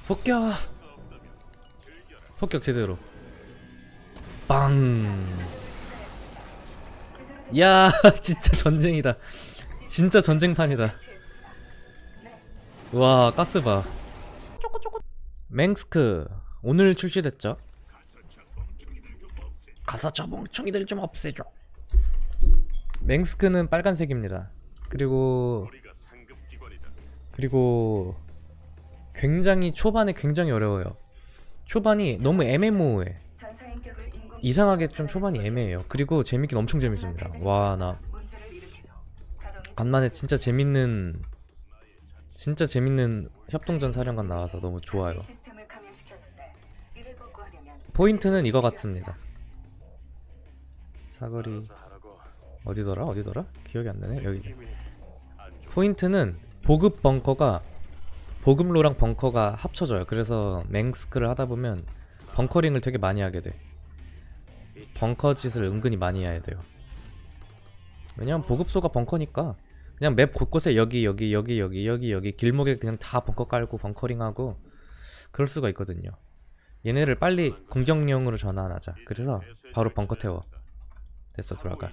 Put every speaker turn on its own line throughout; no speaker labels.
폭격! 폭격 제대로. 빵! 야, 진짜 전쟁이다. 진짜 전쟁판이다. 와, 가스 봐. 맹스크 오늘 출시됐죠? 가서 저 멍청이들 좀 없애줘. 맹스크는 빨간색입니다. 그리고 굉장히 초반에 굉장히 어려워요. 초반이 너무 MMO해. 이상하게 좀 초반이 애매해요. 그리고 재밌긴 엄청 재밌습니다. 와, 나 간만에 진짜 재밌는 협동전 사령관 나와서 너무 좋아요. 포인트는 이거 같습니다. 사거리 어디더라? 기억이 안 나네. 여기. 포인트는 보급로랑 벙커가 합쳐져요. 그래서 맹스크를 하다 보면 벙커링을 되게 많이 하게 돼. 벙커 짓을 은근히 많이 해야 돼요. 왜냐면 보급소가 벙커니까 그냥 맵 곳곳에 여기 길목에 그냥 다 벙커 깔고 벙커링하고 그럴 수가 있거든요. 얘네를 빨리 공격용으로 전환하자. 그래서 바로 벙커 태워. 됐어, 돌아가.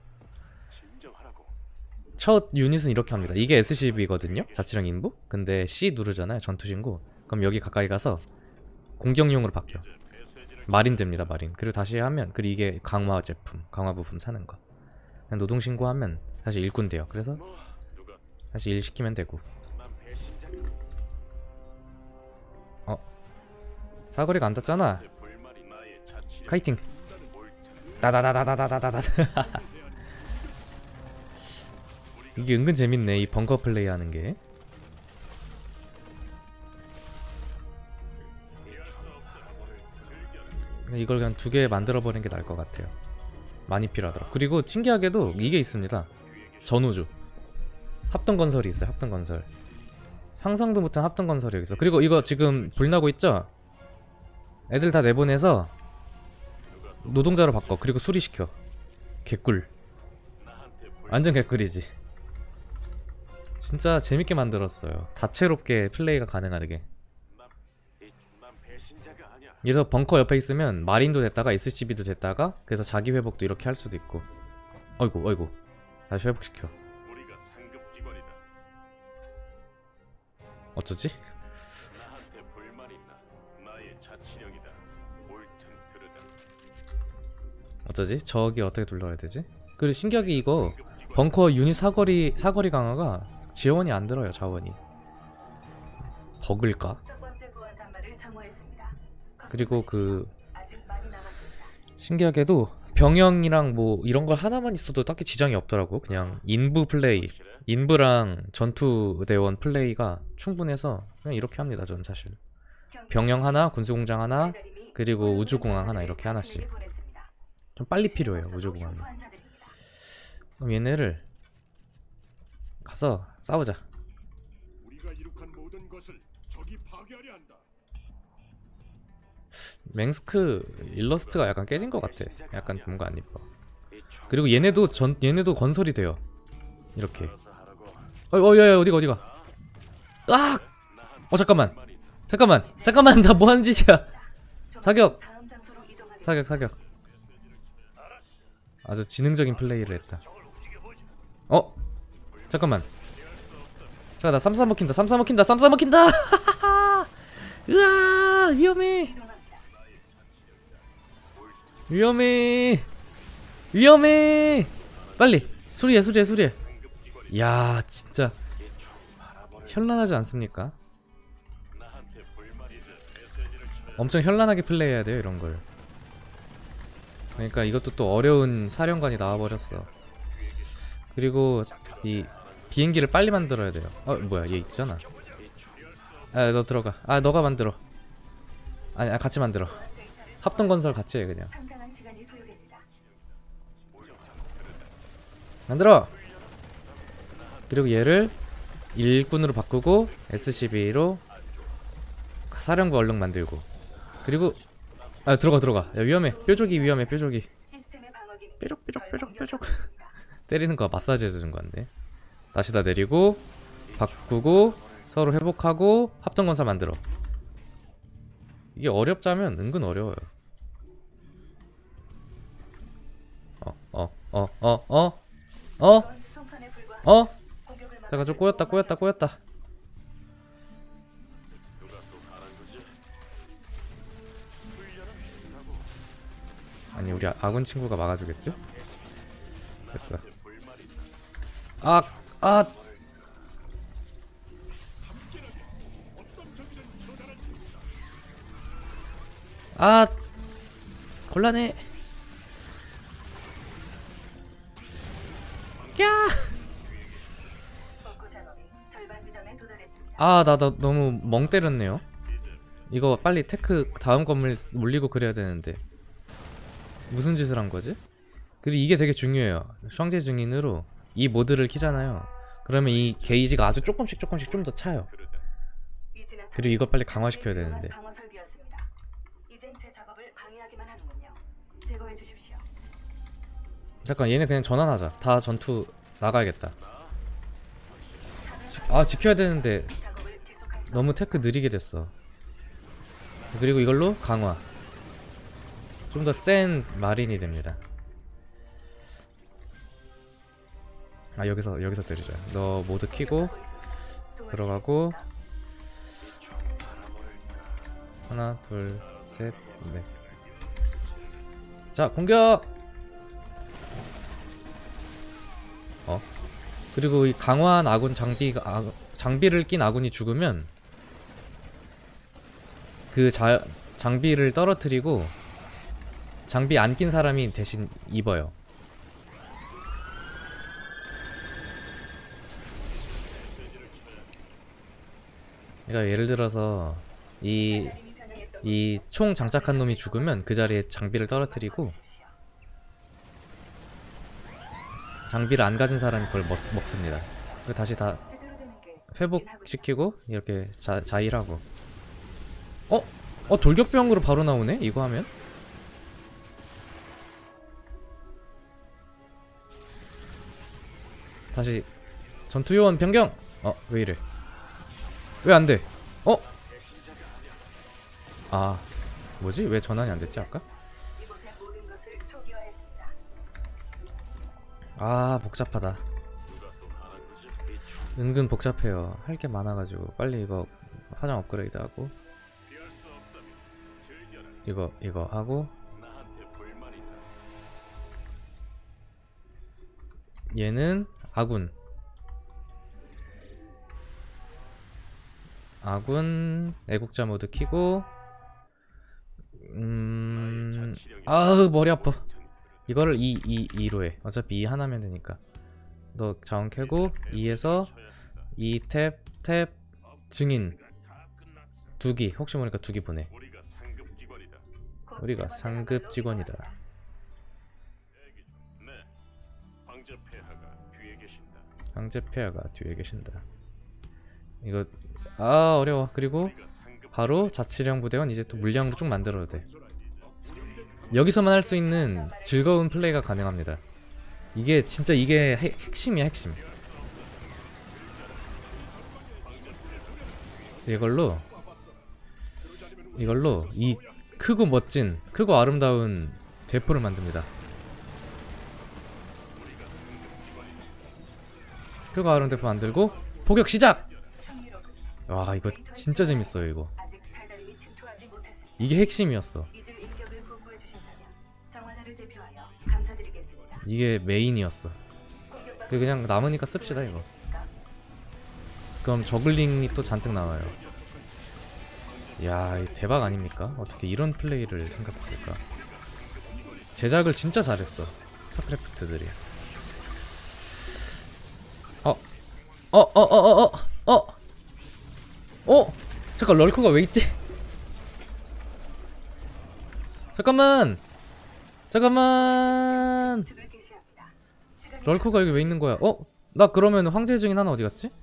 첫 유닛은 이렇게 합니다. 이게 SCB거든요, 자치령 인부. 근데 C 누르잖아요, 전투신고. 그럼 여기 가까이 가서 공격용으로 바뀌어. 마린 됩니다, 마린. 그리고 다시 하면, 그리고 이게 강화 제품, 강화 부품 사는 거. 그냥 노동신고하면 다시 일꾼 돼요. 그래서 다시 일 시키면 되고. 사거리가 안 닿잖아. 카이팅. 다다다다다다다다. 이게 은근 재밌네, 이 벙커 플레이 하는 게. 이걸 그냥 2개 만들어버리는 게 나을 것 같아요. 많이 필요하더라. 그리고 신기하게도 이게 있습니다. 전우주 합동건설이 있어요. 합동건설 상상도 못한 합동건설이 여기 있어. 그리고 이거 지금 불나고 있죠? 애들 다 내보내서 노동자로 바꿔. 그리고 수리시켜. 개꿀. 완전 개꿀이지. 진짜 재밌게 만들었어요. 다채롭게 플레이가 가능하게. 그래서 벙커 옆에 있으면 마린도 됐다가 SCB도 됐다가, 그래서 자기 회복도 이렇게 할 수도 있고. 어이구 다시 회복시켜. 어쩌지? 어쩌지? 저기 어떻게 둘러야 되지? 그리고 신기하게 이거 벙커 유닛 사거리 강화가 지원이 안 들어요. 자원이 버글까? 그리고 신기하게도 병영이랑 뭐 이런 걸 하나만 있어도 딱히 지장이 없더라고. 그냥 인부 플레이, 인부랑 전투대원 플레이가 충분해서 그냥 이렇게 합니다. 저는 사실 병영 하나, 군수공장 하나, 그리고 우주공항 하나, 이렇게 하나씩. 좀 빨리 필요해요, 우주공항이. 그럼 얘네를 가서 싸우자. 맹스크 일러스트가 약간 깨진 것 같아. 약간 뭔가 안 이뻐. 그리고 얘네도 건설이 돼요. 이렇게. 야야, 어디가? 아! 잠깐만. 나 뭐하는 짓이야? 사격. 아주 지능적인 플레이를 했다. 잠깐만. 나 쌈싸 먹힌다. 으아, 위험해. 빨리 수리해. 야, 진짜 현란하지 않습니까? 엄청 현란하게 플레이해야 돼요, 이런 걸. 그러니까 이것도 또 어려운 사령관이 나와버렸어. 그리고 이 비행기를 빨리 만들어야 돼요. 뭐야, 얘 있잖아. 너 들어가. 너가 만들어. 아니, 같이 만들어. 합동건설 같이 해, 그냥. 만들어! 그리고 얘를 일꾼으로 바꾸고 SCB로 사령부 얼른 만들고. 그리고 들어가. 야, 위험해. 뾰족이 위험해. 뾰족. 때리는 거 마사지 해주는 건데. 다시 다 내리고 바꾸고 서로 회복하고 합동건설 만들어. 이게 어렵자면 은근 어려워요. 잠깐 좀 꼬였다. 아니 우리 아군 친구가 막아주겠지? 됐어. 곤란해. 나 너무 멍 때렸네요. 이거 빨리 테크 다음 건물 몰리고 그래야 되는데 무슨 짓을 한 거지? 그리고 이게 되게 중요해요. 샹제 증인으로 이 모드를 키잖아요. 그러면 이 게이지가 아주 조금씩 좀 더 차요. 그리고 이거 빨리 강화시켜야 되는데. 잠깐 얘네 그냥 전환하자. 다 전투 나가야겠다. 지켜야 되는데 너무 테크 느리게 됐어. 그리고 이걸로 강화. 좀 더 센 마린이 됩니다. 여기서 때리자. 너 모드 키고 들어가고 하나 둘 셋 넷. 자 공격. 그리고 이 강화한 아군 장비를 낀 아군이 죽으면 그 장비를 떨어뜨리고 장비 안 낀 사람이 대신 입어요. 그러니까 예를 들어서 이 총 장착한 놈이 죽으면 그 자리에 장비를 떨어뜨리고 장비를 안 가진 사람이 그걸 먹습니다. 그리고 다시 다 회복시키고 이렇게 자일하고. 돌격병으로 바로 나오네? 이거 하면? 다시 전투요원 변경! 왜 이래? 왜 안 돼? 뭐지? 왜 전환이 안 됐지 아까? 복잡하다. 은근 복잡해요. 할 게 많아가지고 빨리 이거 화장 업그레이드 하고 이거 하고 얘는 아군 애국자 모드 키고 머리 아파. 이거를 2로 해. 어차피 2 하나면 되니까. 너 자원 캐고 2에서 2 탭 증인 2기. 혹시 모르니까 2기 보내. 우리가 상급 직원이다. 황제 폐하가 뒤에 계신다. 이거 어려워. 그리고 바로 자치령 부대원 이제 또 물량으로 쭉 만들어도 돼. 여기서만 할 수 있는 즐거운 플레이가 가능합니다. 이게 진짜 이게 핵심이야, 핵심. 이걸로 이 크고 멋진, 크고 아름다운 대포를 만듭니다. 크고 아름다운 대포 만들고 포격 시작! 와, 이거 진짜 재밌어요. 이거 이게 핵심이었어. 이게 메인이었어. 그냥 남으니까 씁시다 이거. 그럼 저글링이 또 잔뜩 나와요. 이야, 대박 아닙니까? 어떻게 이런 플레이를 생각했을까? 제작을 진짜 잘했어 스타크래프트들이. 잠깐, 럴크가 왜 있지? 잠깐만 럴크가 여기 왜 있는 거야? 나 그러면 황제 증인 하나 어디 갔지?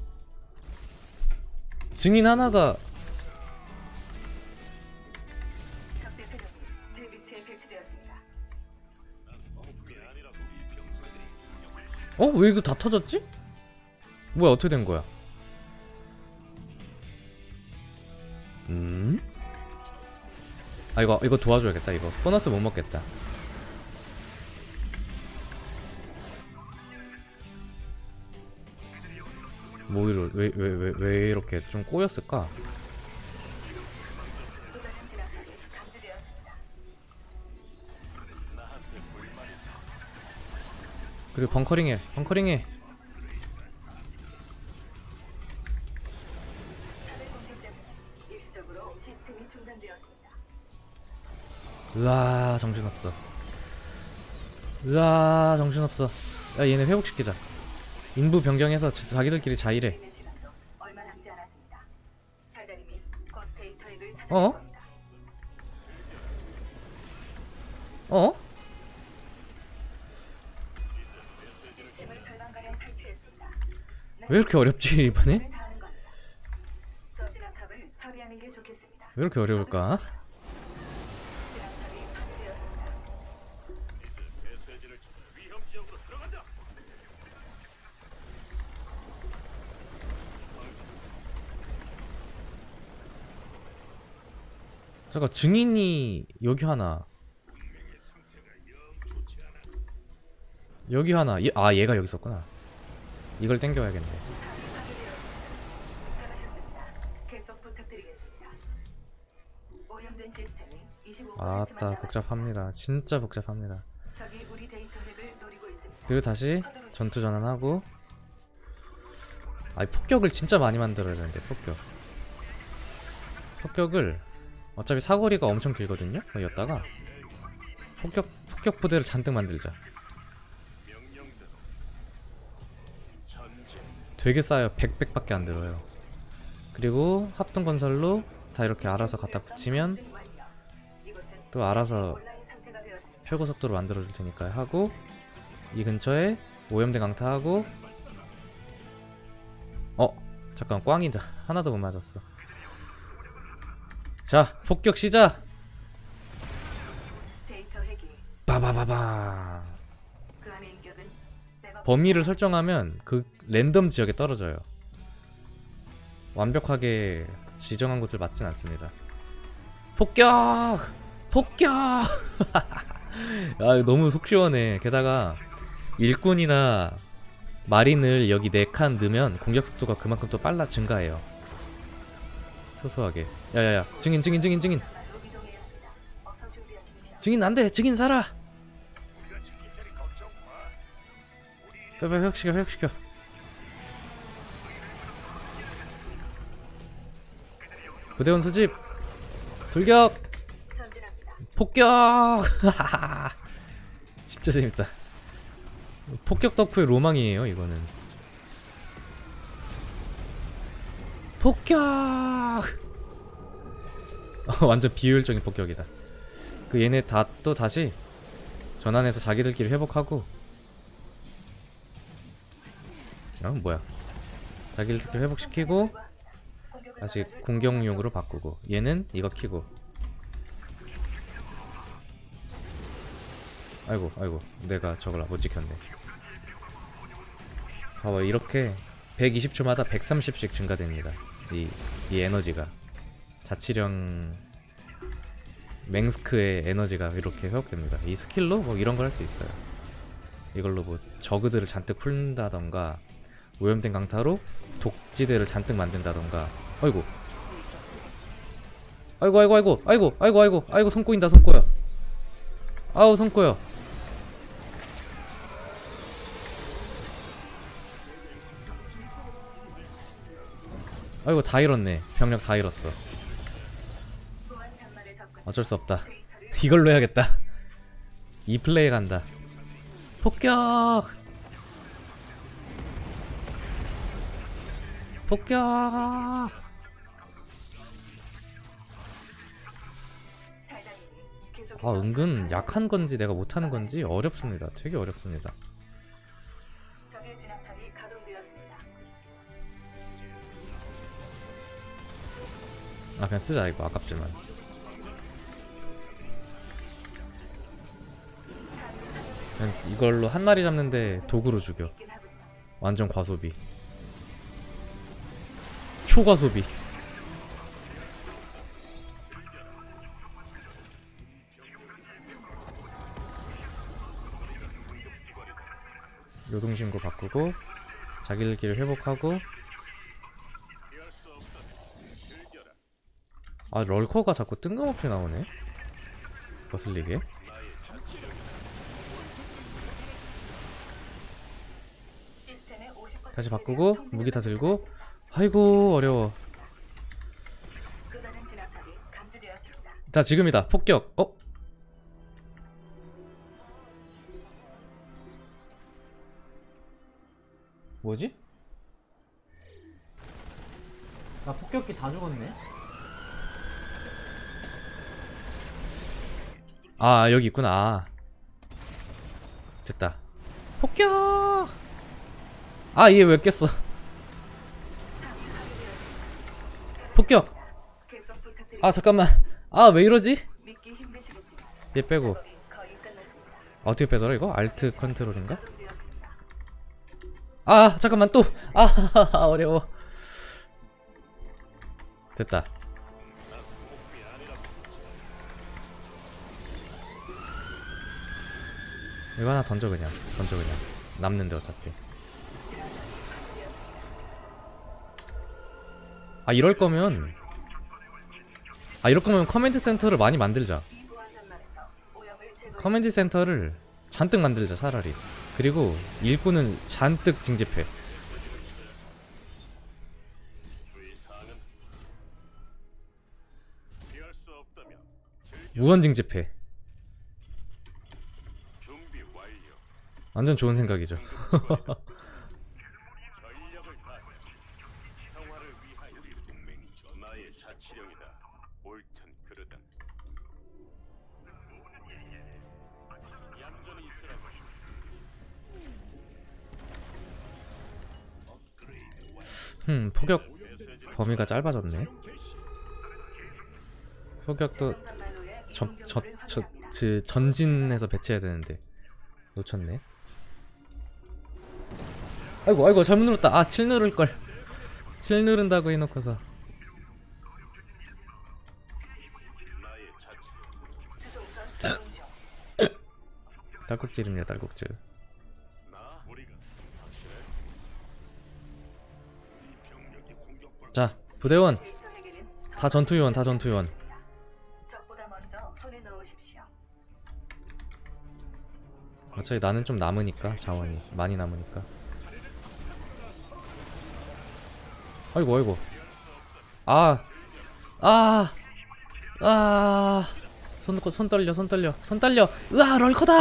증인 하나가 왜 이거 다 터졌지? 뭐야, 어떻게 된 거야? 아 이거 도와줘야겠다. 이거 보너스 못 먹겠다. 뭐 이러 왜 이렇게 좀 꼬였을까? 그리고 벙커링해. 으아 정신없어. 야 얘네 회복시키자. 인부 변경해서 자기들끼리 자일해. 어? 어? 왜 이렇게 어렵지 이번에? 왜 이렇게 어려울까? 잠깐 증인이 여기 하나 아 얘가 여기 있었구나. 이걸 땡겨야겠네. 아따 복잡합니다. 진짜 복잡합니다. 그리고 다시 전투 전환하고. 아이 폭격을 진짜 많이 만들어야 되는데. 폭격을 어차피 사거리가 엄청 길거든요. 여기였다가 폭격 부대를 잔뜩 만들자. 되게 싸요. 100밖에 안 들어요. 그리고 합동건설로 다 이렇게 알아서 갖다 붙이면 또 알아서 표고속도로 만들어줄 테니까 하고, 이 근처에 오염된 강타하고. 잠깐 꽝이다. 하나도 못 맞았어. 자 폭격 시작. 바바바바. 범위를 설정하면 그 랜덤 지역에 떨어져요. 완벽하게 지정한 곳을 맞진 않습니다. 폭격! 야 이거 너무 속 시원해. 게다가 일꾼이나 마린을 여기 4칸 넣으면 공격 속도가 그만큼 또 빨라 증가해요. 소소하게. 야야야 증인 안돼. 증인 살아. 빨리 회복시켜. 부대원 수집. 돌격. 폭격. 진짜 재밌다. 폭격 덕후의 로망이에요 이거는. 폭격. 완전 비효율적인 폭격이다. 그 얘네 다 또 다시 전환해서 자기들끼리 회복하고. 뭐야. 자기들끼리 회복시키고 다시 공격용으로 바꾸고. 얘는 이거 키고. 아이고 내가 저걸 못 지켰네. 봐봐 이렇게 120초마다 130씩 증가됩니다. 이 에너지가. 자치령 맹스크의 에너지가 이렇게 회복됩니다. 이 스킬로 뭐 이런 걸 할 수 있어요. 이걸로 뭐 저그들을 잔뜩 풀다던가, 오염된 강타로 독지대를 잔뜩 만든다던가. 아이고 손 꼬인다. 아우 손 꼬여. 아이고 다 잃었네. 병력 다 잃었어. 어쩔 수 없다. 이걸로 해야겠다. 이 플레이 간다. 폭격. 은근 약한 건지 내가 못하는 건지 어렵습니다. 되게 어렵습니다. 그냥 쓰자. 이거 아깝지만. 그냥 이걸로 한 마리 잡는데 도구로 죽여. 완전 과소비. 초과소비. 요동신고 바꾸고 자기들끼리 회복하고. 아 럴커가 자꾸 뜬금없이 나오네 거슬리게. 다시 바꾸고 무기 다 들고. 아이고 어려워. 자 지금이다. 폭격. 뭐지? 나 폭격기 다 죽었네. 아 여기 있구나. 아. 됐다. 폭격. 아 얘 왜 깼어. 폭격. 아 잠깐만. 아 왜 이러지? 얘 빼고. 어떻게 빼더라 이거? 알트 컨트롤인가? 아 잠깐만 또. 아 어려워. 됐다. 이거 하나 던져 그냥. 던져 그냥. 남는데 어차피. 아 이럴 거면 커맨드 센터를 많이 만들자. 커맨드 센터를 잔뜩 만들자 차라리. 그리고 일꾼은 잔뜩 징집해. 무한 징집해. 완전 좋은 생각이죠. 폭격 범위가 짧아졌네. 폭격도 전진해서 배치해야 되는데 놓쳤네. 아이고 잘못 눌렀다. 아 7 누를걸. 7 누른다고 해놓고서. 딸꾹질입니다. 딸꾹질. 자 부대원 다 전투요원. 다 전투요원. 어차피 나는 좀 남으니까. 자원이 많이 남으니까. 아이고 손 떨려. 으아 럴커다.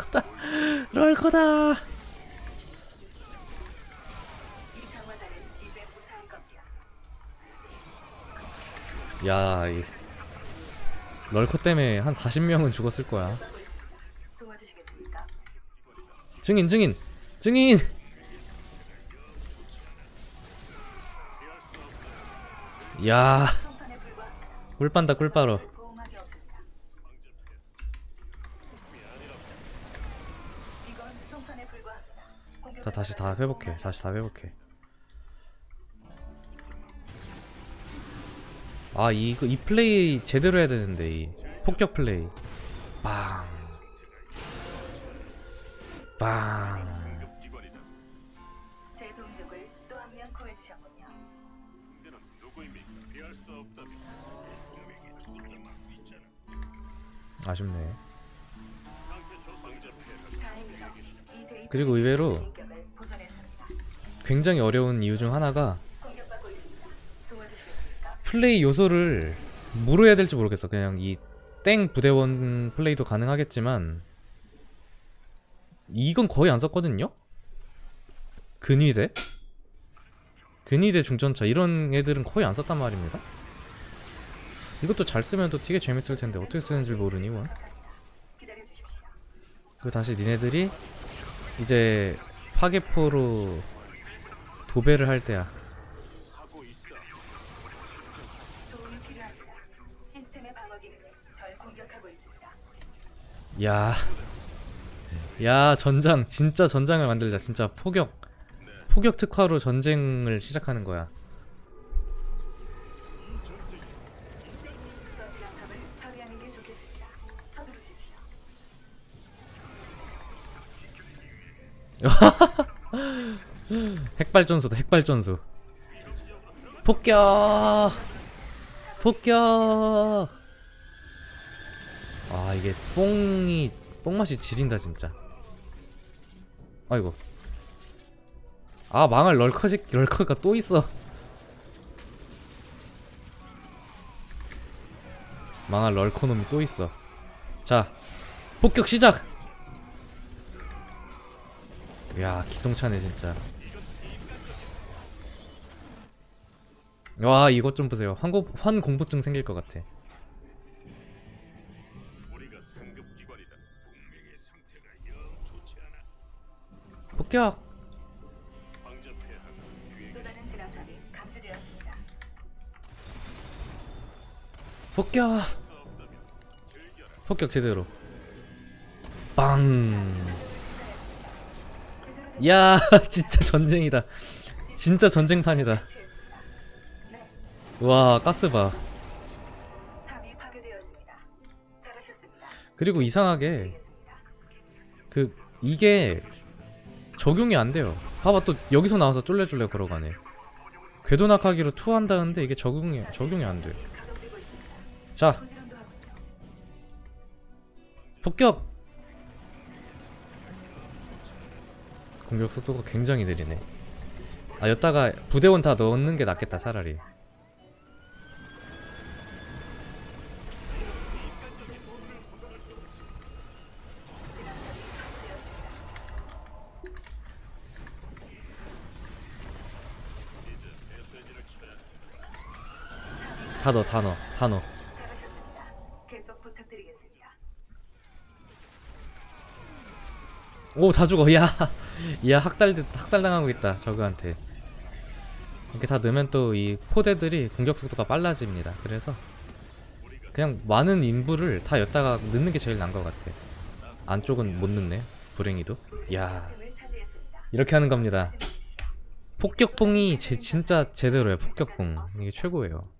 야 이 럴커 때문에 한 40명은 죽었을 거야. 증인. 야 꿀빤다 꿀빨어. 자 다시 다 회복해. 아 이거 이 플레이 제대로 해야 되는데. 이 폭격 플레이. 빵. 아쉽네. 그리고 의외로 굉장히 어려운 이유 중 하나가 플레이 요소를 뭐로 해야 될지 모르겠어. 그냥 이 땡 부대원 플레이도 가능하겠지만 이건 거의 안 썼거든요? 근위대 중전차 이런 애들은 거의 안 썼단 말입니다. 이것도 잘 쓰면 또 되게 재밌을 텐데 어떻게 쓰는지 모르니 뭐. 그리고 다시 니네들이 이제 파괴포로 도배를 할 때야. 야 전장. 진짜 전장을 만들자. 진짜 폭격 특화로 전쟁을 시작하는 거야. 핵발전소다 핵발전소. 폭격! 폭격! 아 이게 뽕맛이 지린다 진짜. 아이고. 아 망할 럴커가 또 있어. 망할 럴커놈이 또 있어. 자 폭격 시작. 야 기똥차네 진짜. 와 이것 좀 보세요. 환공포증 생길 것 같아. 폭격. 폭격. 폭격 제대로. 빵. 야 진짜 전쟁이다. 진짜 전쟁판이다. 와 가스 봐. 그리고 이상하게 이게 적용이 안 돼요. 봐봐 또 여기서 나와서 쫄래쫄래 걸어가네. 궤도 낙하기로 투한다는데 이게 적용이 안 돼. 자 폭격. 공격 속도가 굉장히 느리네. 아 여기다가 부대원 다 넣는 게 낫겠다 차라리. 다 넣어. 오 다 죽어. 야 학살당하고 있다 저그한테. 이렇게 다 넣으면 또 이 포대들이 공격 속도가 빨라집니다. 그래서 그냥 많은 인부를 다 였다가 넣는 게 제일 나은 것 같아. 안쪽은 못 넣네 불행히도. 야 이렇게 하는 겁니다. 폭격봉이 진짜 제대로예요. 폭격봉 이게 최고예요.